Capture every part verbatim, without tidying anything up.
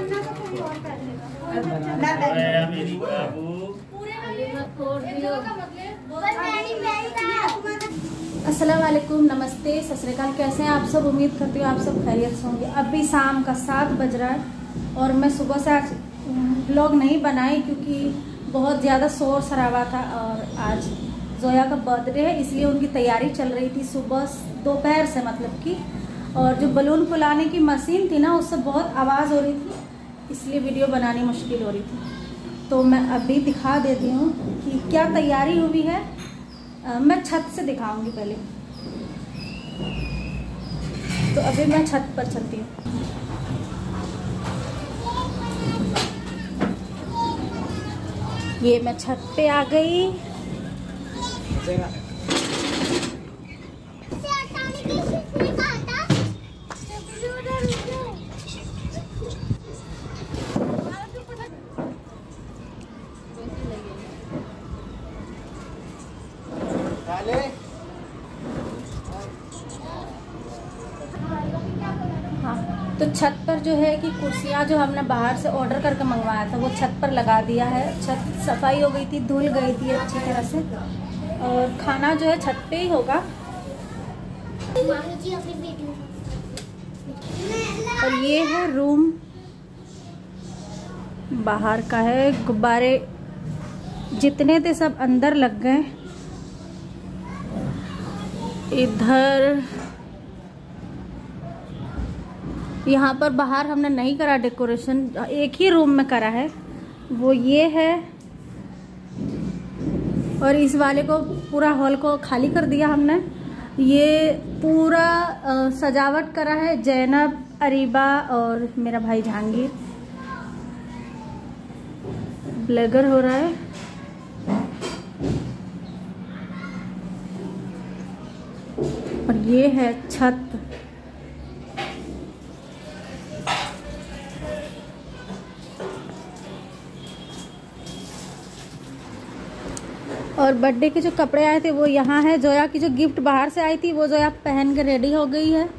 अस्सलाम वालेकुम, नमस्ते, सत श्री अकाल। कैसे हैं आप सब? उम्मीद करती हूँ आप सब खैरियत से होंगे। अभी शाम का सात बज रहा है और मैं सुबह से आज व्लॉग नहीं बनाई क्योंकि बहुत ज़्यादा शोर शराबा था और आज जोया का बर्थडे है, इसलिए उनकी तैयारी चल रही थी सुबह दोपहर से, मतलब कि। और जो बलून फुलाने की मशीन थी ना, उससे बहुत आवाज़ हो रही थी, इसलिए वीडियो बनानी मुश्किल हो रही थी। तो मैं अभी दिखा देती हूँ कि क्या तैयारी हुई है। आ, मैं छत से दिखाऊंगी पहले। तो अभी मैं छत पर चलती हूँ। ये मैं छत पे आ गई। तो छत पर जो है कि कुर्सियाँ जो हमने बाहर से ऑर्डर करके मंगवाया था वो छत पर लगा दिया है। छत सफाई हो गई थी, धुल गई थी अच्छी तरह से, और खाना जो है छत पे ही होगा। और ये है रूम, बाहर का है। गुब्बारे जितने थे सब अंदर लग गए। इधर यहाँ पर बाहर हमने नहीं करा डेकोरेशन, एक ही रूम में करा है, वो ये है। और इस वाले को पूरा हॉल को खाली कर दिया हमने। ये पूरा आ, सजावट करा है जैनब, अरीबा और मेरा भाई जहांगीर। ब्लेगर हो रहा है। और ये है छत। और बर्थडे के जो कपड़े आए थे वो यहाँ है। जोया की जो गिफ्ट बाहर से आई थी वो जोया पहन के रेडी हो गई है।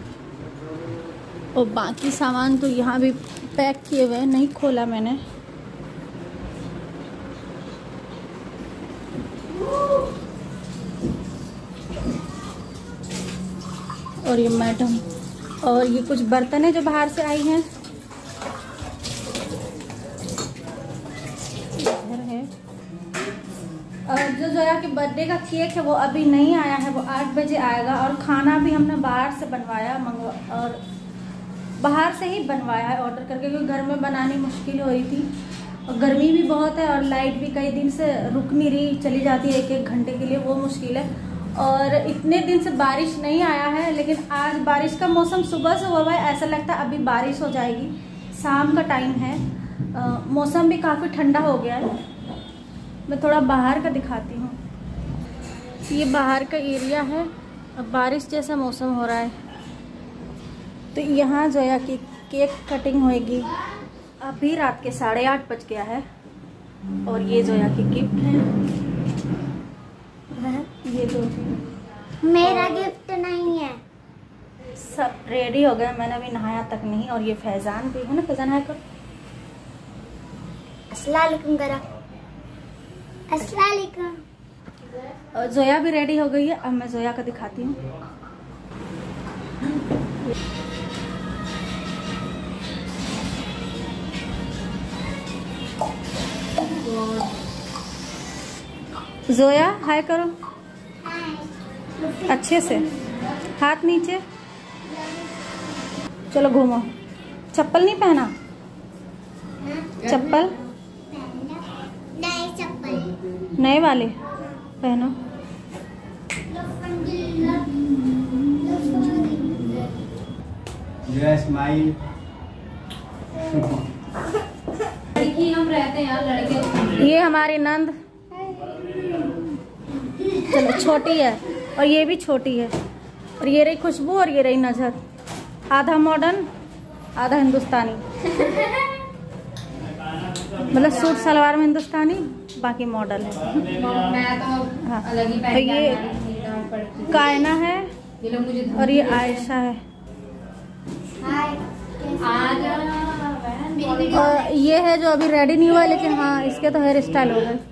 और बाकी सामान तो यहाँ भी पैक किए हुए हैं, नहीं खोला मैंने। और ये मैडम, और ये कुछ बर्तन है जो बाहर से आई हैं। और जो जोया के बर्थडे का केक है वो अभी नहीं आया है, वो आठ बजे आएगा। और खाना भी हमने बाहर से बनवाया, मंगवा और बाहर से ही बनवाया है ऑर्डर करके, क्योंकि घर में बनानी मुश्किल हो रही थी। और गर्मी भी बहुत है और लाइट भी कई दिन से रुक नहीं रही, चली जाती है एक एक घंटे के लिए, वो मुश्किल है। और इतने दिन से बारिश नहीं आया है, लेकिन आज बारिश का मौसम सुबह से हुआ है। ऐसा लगता है अभी बारिश हो जाएगी। शाम का टाइम है, आ, मौसम भी काफ़ी ठंडा हो गया है। मैं थोड़ा बाहर का दिखाती हूँ। ये बाहर का एरिया है, अब बारिश जैसा मौसम हो रहा है। तो यहाँ जोया की केक कटिंग होएगी। अभी रात के साढ़े आठ बज गया है। और ये जोया की गिफ्ट है, है ये दो। मेरा गिफ्ट नहीं है। सब रेडी हो गए, मैंने अभी नहाया तक नहीं। और ये फैजान भी है ना, फैजान है कर। अस्सलाम वालेकुम करा। अस्सलाम वालेकुम। और जोया भी रेडी हो गई है। अब मैं जोया का दिखाती हूँ। जोया हाय करो। अच्छे से हाथ नीचे। चलो घूमो। चप्पल नहीं पहना? चप्पल नए चप्पल, नए वाले पहनो। स्माइल। लड़की हम रहते हैं यार, लड़के। ये हमारी नंद, चलो छोटी है, और ये भी छोटी है। और ये रही खुशबू, और ये रही नजर। आधा मॉडर्न आधा हिंदुस्तानी, मतलब सूट सलवार में हिंदुस्तानी, बाकी मॉडल है। मैं तो हाँ। अलग ही और ये कायना है, ये लोग मुझे और ये आयशा है। हाय। आज और ये है जो अभी रेडी नहीं हुआ, लेकिन हाँ इसके तो हेयर स्टाइल हो गए।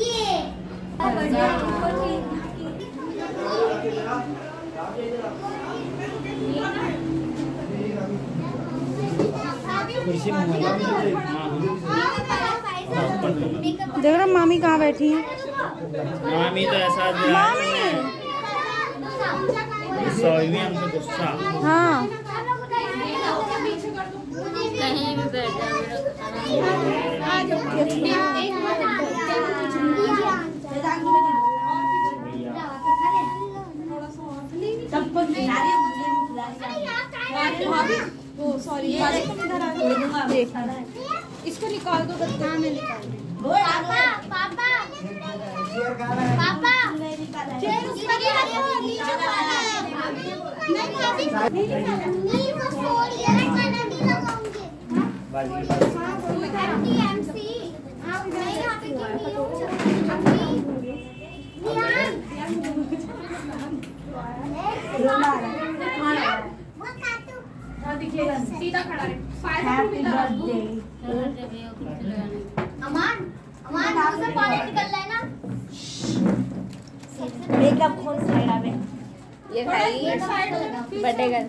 देख रहा मामी कहाँ बैठी है? मामी तो ऐसा मामी हमसे गुस्सा। हाँ कहीं भी बैठ इसको निकाल दो, गत्ता में निकाल दो। पापा पापा पापा नहीं वो फोड़ ये खाना नहीं लगाऊंगी। एमसी आप नहीं यहाँ पे क्यों नहीं हो? सीधा खड़ा रहे। अमान अमान मुंह से पानी निकल रहा है ना। मेकअप कौन साइड आवे? ये भाई बर्थडे गर्ल।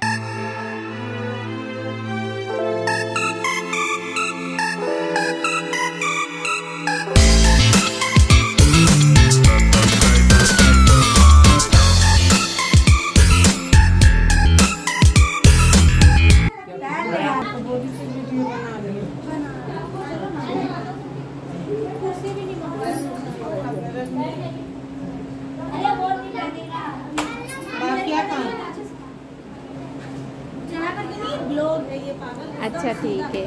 अच्छा ठीक है।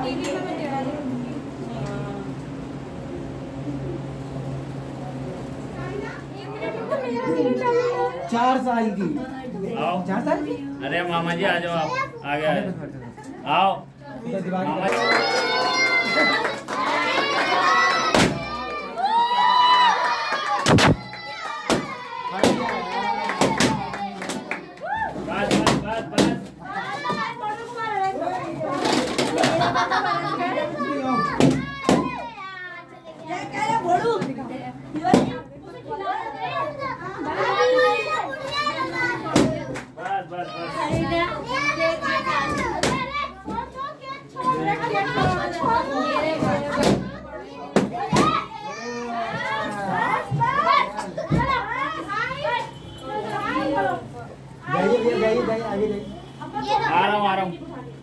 चार साल की। आओ चार साल की। अरे मामा जी आ जाओ, आप आ गए आओ मामा जी। आ रहा हूँ आ रहा हूँ।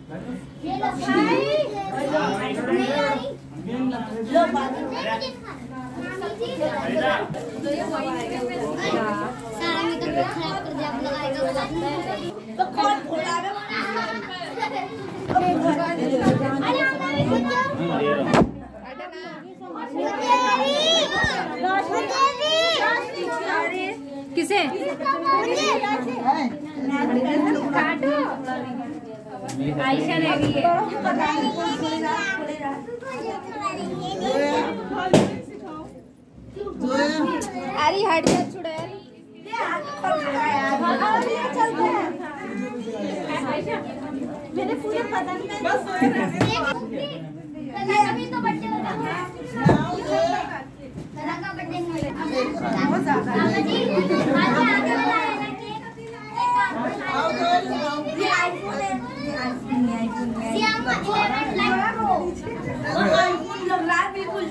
सारा मेकअप खराब कर दिया, लगाएगा तो कौन फोड़ाएगा? किसे? काटो। आयशा ने भी है। अरे हट जा छुड़ा मेरे पूरे पता नहीं अभी तो बर्थडे होगा। का बर्थडे नहीं है। जी आगे आगे वाला है ना केक। ये आईफोन है। Siam eleven lite pro. IPhone लग रहा है बिल्कुल।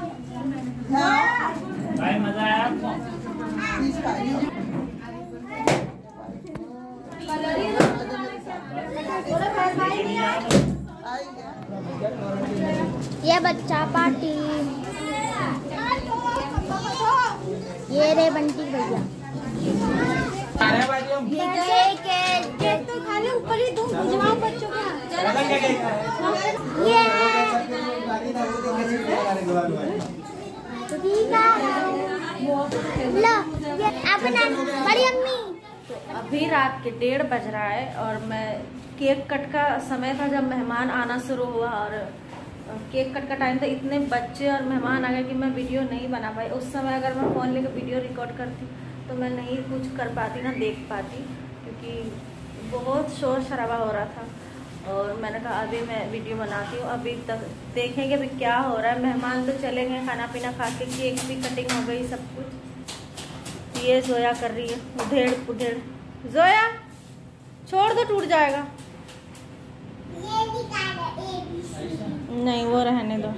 भाई मजा आया आपको? ये बच्चा पार्टी, ये रे बंटी भैया। केक केक तो खा ले, ऊपर ही दूं भिजवाओ बच्चों को। ये ठीक है लो ये अपना बड़ी अम्मी। अभी रात के डेढ़ बज रहा है और मैं केक कट का समय था जब मेहमान आना शुरू हुआ और केक कट का टाइम था। इतने बच्चे और मेहमान आ गए कि मैं वीडियो नहीं बना पाई। उस समय अगर मैं फ़ोन लेकर वीडियो रिकॉर्ड करती तो मैं नहीं कुछ कर पाती ना देख पाती, क्योंकि बहुत शोर शराबा हो रहा था। और मैंने कहा अभी मैं वीडियो बनाती हूँ, अभी तक देखेंगे अभी क्या हो रहा है। मेहमान तो चले गए खाना पीना खा के, केक भी कटिंग हो गई सब कुछ। ये जोया कर रही है उधेड़ पुधेड़। जोया छोड़ दो, टूट जाएगा। नहीं वो रहने दो।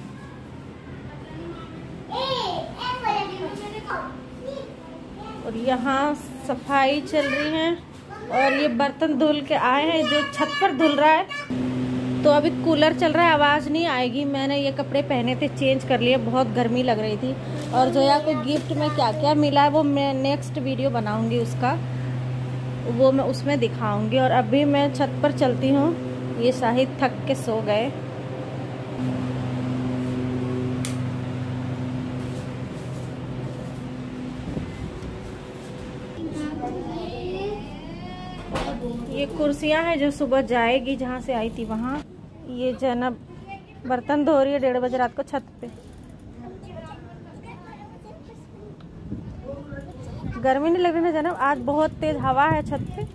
और यहाँ सफाई चल रही है और ये बर्तन धुल के आए हैं, जो छत पर धुल रहा है। तो अभी कूलर चल रहा है, आवाज़ नहीं आएगी। मैंने ये कपड़े पहने थे, चेंज कर लिए, बहुत गर्मी लग रही थी। और जोया को गिफ्ट में क्या क्या मिला है वो मैं नेक्स्ट वीडियो बनाऊंगी, उसका वो मैं उसमें दिखाऊंगी। और अभी मैं छत पर चलती हूँ। ये शाहिद थक के सो गए। ये कुर्सियां हैं जो सुबह जाएगी, जहाँ से आई थी वहाँ। ये जैनब बर्तन धो रही है डेढ़ बजे रात को छत पे। गर्मी नहीं लग रही ना जैनब? आज बहुत तेज हवा है छत पे।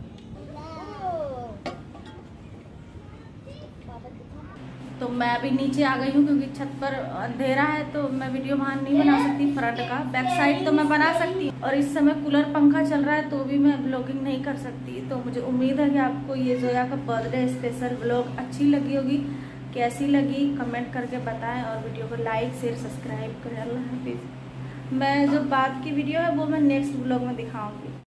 तो मैं अभी नीचे आ गई हूँ क्योंकि छत पर अंधेरा है, तो मैं वीडियो वहाँ नहीं बना सकती। फ्रंट का बैक साइड तो मैं बना सकती हूँ, और इस समय कूलर पंखा चल रहा है तो भी मैं ब्लॉगिंग नहीं कर सकती। तो मुझे उम्मीद है कि आपको ये जोया का बर्थडे स्पेशल ब्लॉग अच्छी लगी होगी। कैसी लगी कमेंट करके बताएं, और वीडियो को लाइक शेयर सब्सक्राइब करें। अल्लाह हाफिज़। मैं जो बाद की वीडियो है वो मैं नेक्स्ट ब्लॉग में दिखाऊँगी।